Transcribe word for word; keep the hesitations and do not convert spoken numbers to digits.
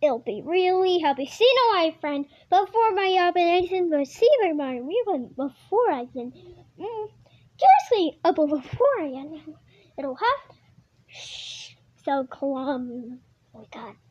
I'll be really happy seeing my friend before my operation, receiving my refund before I can. Mm, seriously, up before I can. It'll have. Shh, so calm. Oh my God.